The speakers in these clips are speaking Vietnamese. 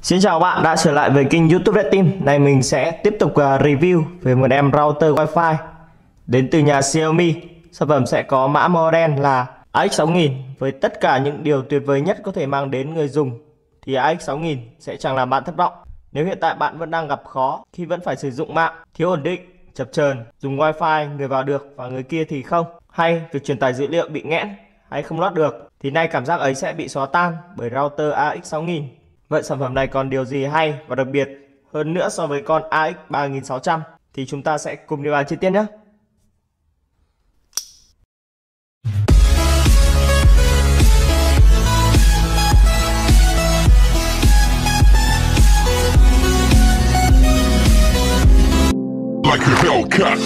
Xin chào bạn đã trở lại với kênh YouTube Red Team. Này mình sẽ tiếp tục review về một em router Wi-Fi đến từ nhà Xiaomi. Sản phẩm sẽ có mã model là AX6000 với tất cả những điều tuyệt vời nhất có thể mang đến người dùng thì AX6000 sẽ chẳng làm bạn thất vọng. Nếu hiện tại bạn vẫn đang gặp khó khi vẫn phải sử dụng mạng thiếu ổn định, chập chờn, dùng Wi-Fi người vào được và người kia thì không, hay việc truyền tải dữ liệu bị nghẽn hay không load được, thì nay cảm giác ấy sẽ bị xóa tan bởi router AX6000. Vậy sản phẩm này còn điều gì hay và đặc biệt hơn nữa so với con AX3600 thì chúng ta sẽ cùng đi vào chi tiết nhé. Like a Hellcat.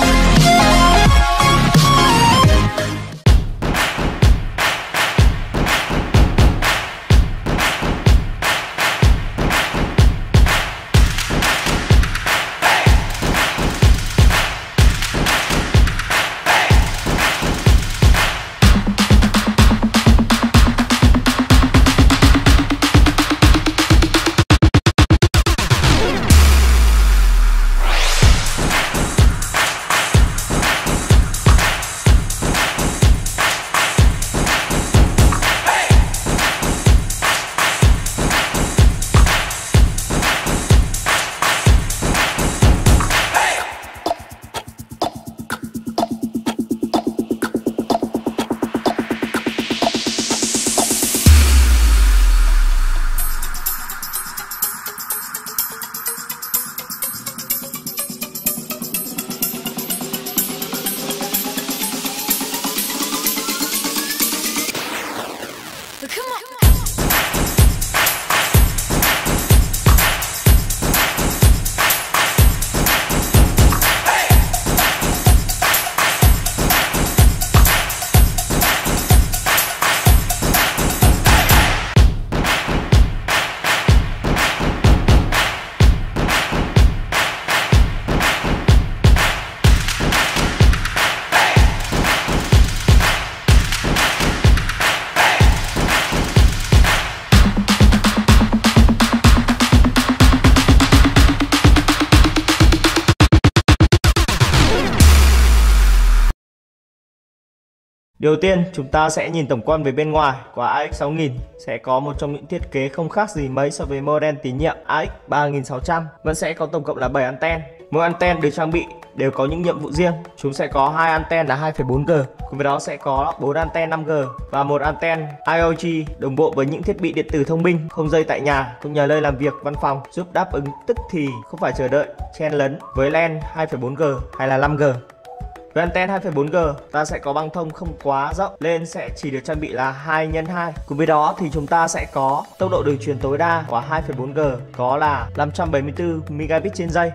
Đầu tiên chúng ta sẽ nhìn tổng quan về bên ngoài của AX6000. Sẽ có một trong những thiết kế không khác gì mấy so với model tín nhiệm AX3600. Vẫn sẽ có tổng cộng là 7 anten. Mỗi anten được trang bị đều có những nhiệm vụ riêng. Chúng sẽ có 2 anten là 2.4G, cùng với đó sẽ có 4 anten 5G và một anten IoT đồng bộ với những thiết bị điện tử thông minh không dây tại nhà cũng như nơi làm việc, văn phòng, giúp đáp ứng tức thì, không phải chờ đợi chen lấn với LAN 2.4G hay là 5G. Với anten 2.4G, ta sẽ có băng thông không quá rộng, lên sẽ chỉ được trang bị là 2x2. Cùng với đó thì chúng ta sẽ có tốc độ đường truyền tối đa của 2.4G có là 574 Mbps trên giây.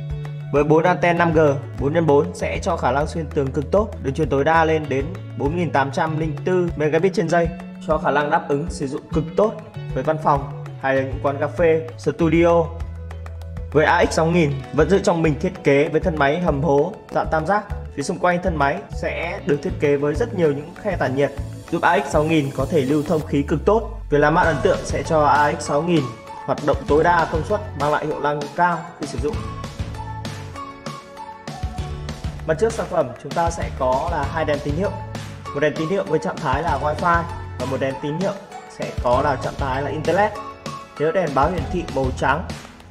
Với 4 anten 5G 4x4 sẽ cho khả năng xuyên tường cực tốt, đường truyền tối đa lên đến 4804 Mbps trên giây, cho khả năng đáp ứng sử dụng cực tốt với văn phòng hay là những quán cà phê, studio. Với AX6000 vẫn giữ trong mình thiết kế với thân máy hầm hố dạng tam giác. Phía xung quanh thân máy sẽ được thiết kế với rất nhiều những khe tản nhiệt, giúp AX6000 có thể lưu thông khí cực tốt. Việc làm bạn ấn tượng sẽ cho AX6000 hoạt động tối đa công suất, mang lại hiệu năng cao khi sử dụng. Mặt trước sản phẩm chúng ta sẽ có là 2 đèn tín hiệu. Một đèn tín hiệu với trạng thái là Wi-Fi và một đèn tín hiệu sẽ có là trạng thái là Internet. Nếu đèn báo hiển thị màu trắng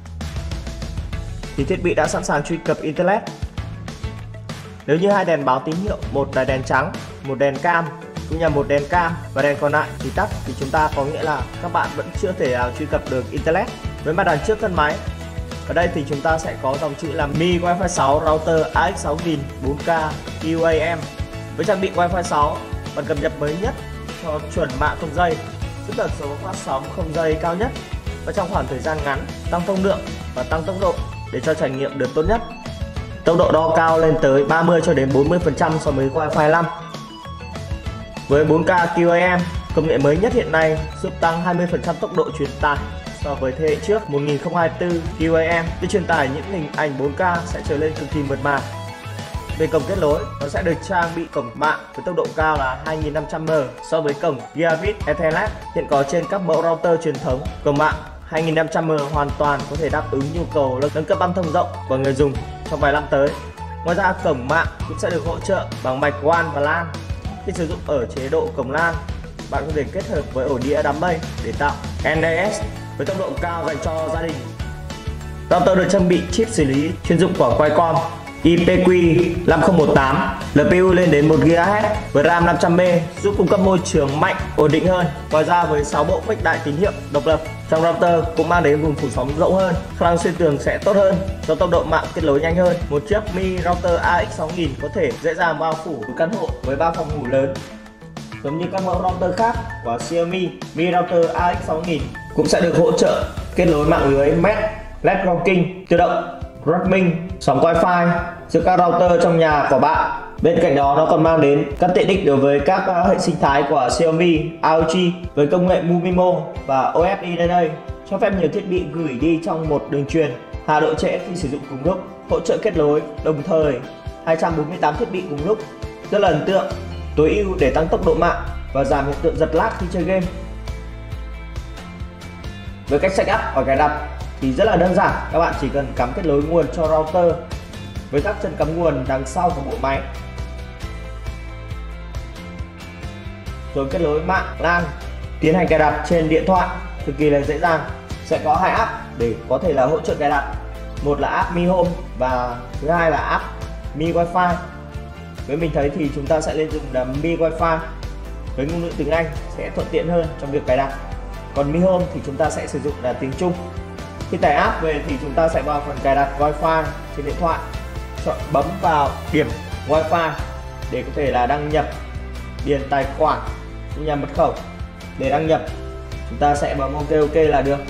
thì thiết bị đã sẵn sàng truy cập Internet. Nếu như 2 đèn báo tín hiệu, một là đèn trắng, một đèn cam, cũng như một đèn cam và đèn còn lại thì tắt, thì chúng ta có nghĩa là các bạn vẫn chưa thể truy cập được Internet. Với mặt đằng trước thân máy, ở đây thì chúng ta sẽ có dòng chữ là Mi Wi-Fi 6 router AX6000 4K QAM với trang bị Wi-Fi 6 bản cập nhật mới nhất cho chuẩn mạng không dây, giúp tần số phát sóng không dây cao nhất và trong khoảng thời gian ngắn, tăng thông lượng và tăng tốc độ để cho trải nghiệm được tốt nhất. Tốc độ đo cao lên tới 30 cho đến 40% so với Wi-Fi 5. Với 4K QAM, công nghệ mới nhất hiện nay giúp tăng 20% tốc độ truyền tải so với thế hệ trước 1024 QAM. Để truyền tải những hình ảnh 4K sẽ trở lên cực kỳ mượt mà. Về cổng kết nối, nó sẽ được trang bị cổng mạng với tốc độ cao là 2500M so với cổng Gigabit Ethernet hiện có trên các mẫu router truyền thống. Cổng mạng 2500M hoàn toàn có thể đáp ứng nhu cầu nâng cấp băng thông rộng của người dùng trong vài năm tới. Ngoài ra cổng mạng cũng sẽ được hỗ trợ bằng mạch WAN và LAN. Khi sử dụng ở chế độ cổng LAN, bạn có thể kết hợp với ổ đĩa đám mây để tạo NAS với tốc độ cao dành cho gia đình. Router được trang bị chip xử lý chuyên dụng của Qualcomm IPQ5018, LPU lên đến 1 GHz với RAM 500M giúp cung cấp môi trường mạnh, ổn định hơn. Ngoài ra với 6 bộ khuếch đại tín hiệu độc lập trong router cũng mang đến vùng phủ sóng rộng hơn, khả năng xuyên tường sẽ tốt hơn do tốc độ mạng kết nối nhanh hơn. Một chiếc Mi router AX6000 có thể dễ dàng bao phủ một căn hộ với 3 phòng ngủ lớn. Giống như các mẫu router khác của Xiaomi, Mi router AX6000 cũng sẽ được hỗ trợ kết nối mạng lưới Mesh, LED Walking, tự động, roaming, sóng Wi-Fi giữa các router trong nhà của bạn. Bên cạnh đó nó còn mang đến các tiện ích đối với các hệ sinh thái của Xiaomi, IoT với công nghệ MoVimo và OFI DNA, cho phép nhiều thiết bị gửi đi trong một đường truyền, hạ độ trễ khi sử dụng cùng lúc, hỗ trợ kết nối đồng thời 248 thiết bị cùng lúc, rất là ấn tượng, tối ưu để tăng tốc độ mạng và giảm hiện tượng giật lag khi chơi game. Với cách setup và cài đặt thì rất là đơn giản, các bạn chỉ cần cắm kết nối nguồn cho router với các chân cắm nguồn đằng sau của bộ máy, rồi kết nối mạng LAN, tiến hành cài đặt trên điện thoại cực kỳ là dễ dàng. Sẽ có 2 app để có thể là hỗ trợ cài đặt, một là app Mi Home và thứ hai là app Mi Wi-Fi. Với mình thấy thì chúng ta sẽ nên dùng là Mi Wi-Fi với ngôn ngữ tiếng Anh sẽ thuận tiện hơn trong việc cài đặt, còn Mi Home thì chúng ta sẽ sử dụng là tiếng Trung. Khi tải app về thì chúng ta sẽ vào phần cài đặt Wi-Fi trên điện thoại, chọn bấm vào điểm Wi-Fi để có thể là đăng nhập, điền tài khoản cũng như mật khẩu để đăng nhập. Chúng ta sẽ bấm OK là được.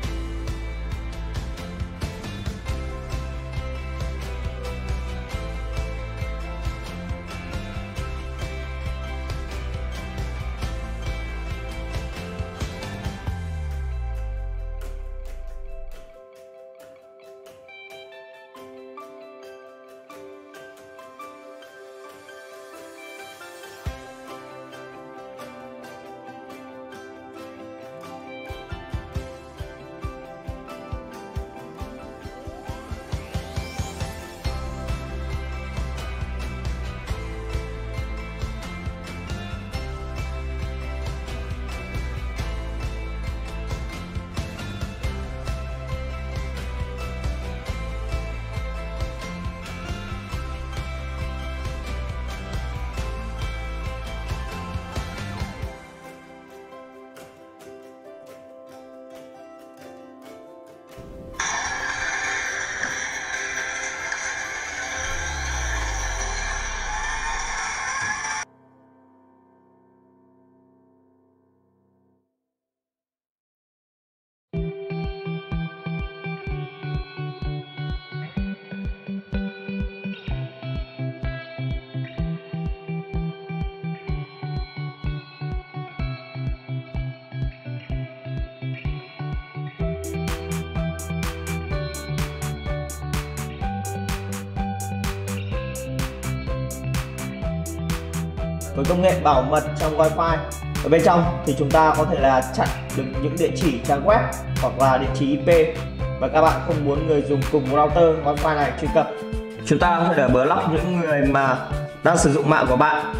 Với công nghệ bảo mật trong Wi-Fi, ở bên trong thì chúng ta có thể là chặn được những địa chỉ trang web hoặc là địa chỉ IP mà các bạn không muốn người dùng cùng router Wi-Fi này truy cập. Chúng ta có thể là block những người mà đang sử dụng mạng của bạn.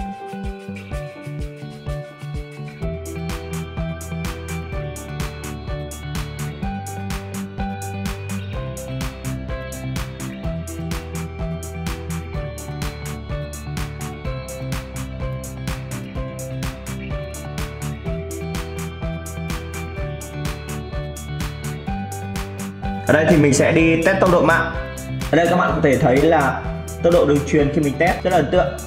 Ở đây thì mình sẽ đi test tốc độ mạng. Ở đây các bạn có thể thấy là tốc độ đường truyền khi mình test rất là ấn tượng.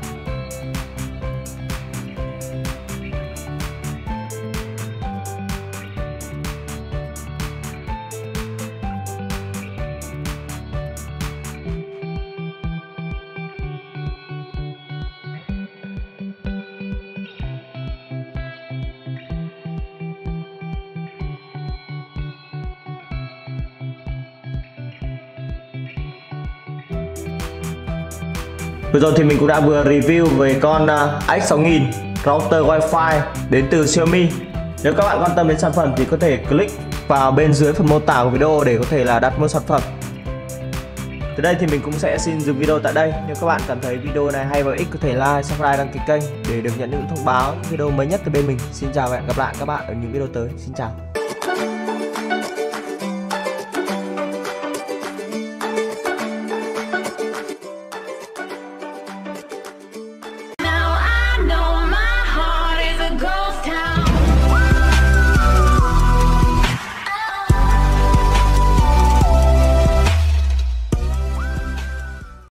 Vừa rồi thì mình cũng đã vừa review về con AX6000 router Wi-Fi đến từ Xiaomi. Nếu các bạn quan tâm đến sản phẩm thì có thể click vào bên dưới phần mô tả của video để có thể là đặt mua sản phẩm. Từ đây thì mình cũng sẽ xin dừng video tại đây. Nếu các bạn cảm thấy video này hay và ích, có thể like, subscribe, đăng ký kênh để được nhận những thông báo, những video mới nhất từ bên mình. Xin chào và hẹn gặp lại các bạn ở những video tới. Xin chào.